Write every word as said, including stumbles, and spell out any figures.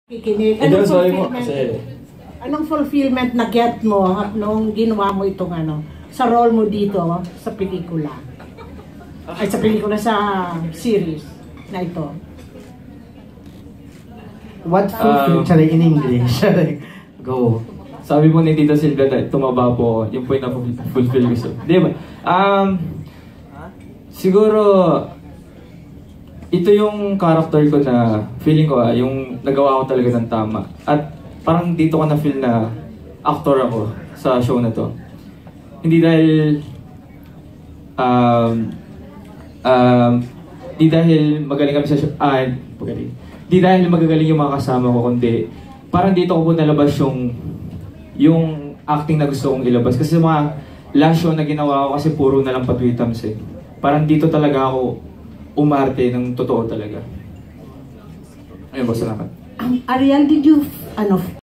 Kikinig. Anong fulfillment, anong fulfillment na get mo nung ginawa mo itong ano, sa role mo dito sa pelikula? Ay, sa pelikula, sa series na ito. What fulfillment? Um, in English. Go. Sabi po ni Tita Silvia na tumaba po, yung point na fulfill gusto. Di ba? Um, siguro, ito yung character ko na feeling ko ah, yung nagawa ko talaga ng tama. At parang dito ko na feel na actor ako sa show na to. Hindi dahil um, um, di dahil magaling kami sa show, ah, magaling. Di dahil magagaling yung mga kasama ko, kundi parang dito ko po nalabas yung yung acting na gusto kong ilabas. Kasi mga last show na ginawa ko kasi puro na lang patwitams eh. Parang dito talaga ako umarte ng totoo talaga. Ayun po, salamat. Um, Ariel, did you, ano,